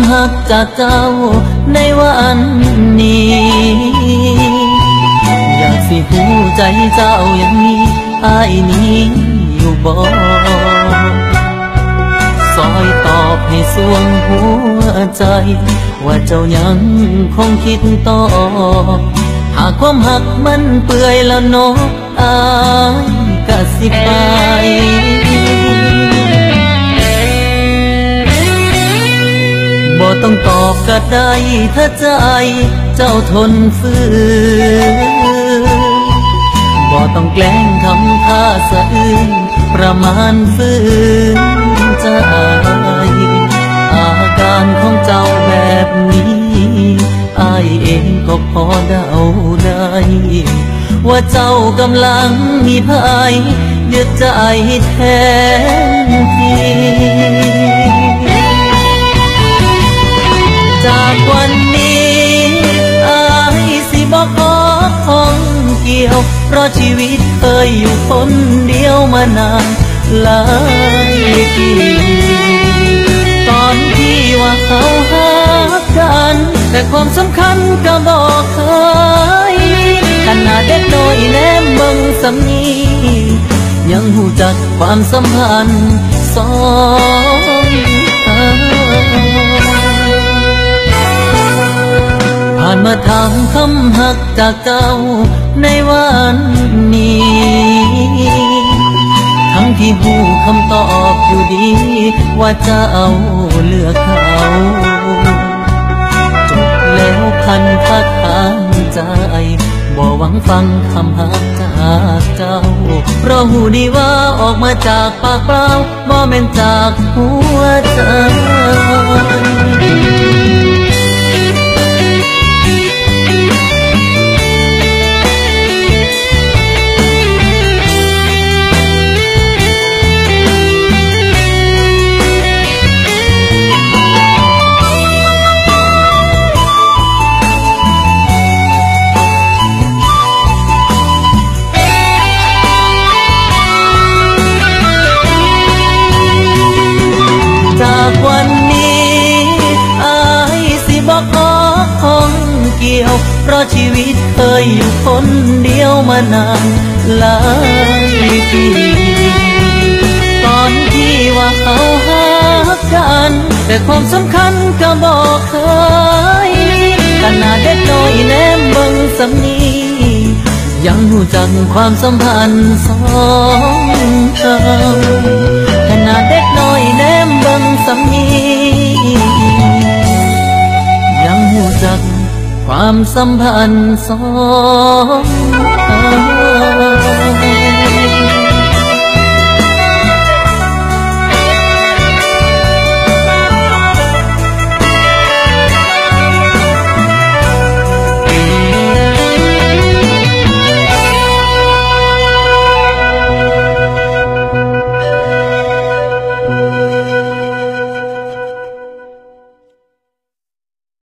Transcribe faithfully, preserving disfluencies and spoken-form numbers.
หักจากเจ้าในวันนี้อยากสิหูใจเจ้ายังมีอ้ายนี้อยู่บ่ซอยตอบให้สวงหัวใจว่าเจ้ายังคงคิดต่อหากความหักมันเปื่อยแล้วเนาะอ้ายก็สิไปบ่ต้องตอบก็ได้ถ้าใจเจ้าทนฝืนบ่ต้องแกล้งทำท่าสะอื้นประมาณฝืนใจอาการของเจ้าแบบนี้อ้ายเองก็พอเดาได้ว่าเจ้ากำลังมีภัยยึดใจแทนที่จากวันนี้อ้ายสิบอกขอของเกี่ยวเพราะชีวิตเคยอยู่คนเดียวมานานหลายปีตอนที่ว่าเขาหากันแต่ความสำคัญก็บอกเคยขนาดเด็กน้อยแนมเบิ่งสำนียังหูจักความสัมพันธ์สองผ่านมาทางคำหักจากเจ้าในวันนี้ทั้งที่หูคำตอบอยู่ดีว่าเจ้าเลือกเขาจบแล้วพันพักทางใจบ่หวังฟังคำหักจากเจ้าเพราะหูดีว่าออกมาจากปากเปล่าบ่แม่นจากหัวใจวันนี้อ้ายสิบอกขอของเกี่ยวเพราะชีวิตเคยอยู่คนเดียวมานานหลายปีตอนที่ว่าเขาหากันแต่ความสำคัญก็บอกเคยขนาดเด็กน้อยแนมเบิ่งสำนียังหูจักความสัมพันธ์สองเราขนาดเด็กน้อยแนมเบิ่งสำนียังหูจักความสัมพันธ์สองเรา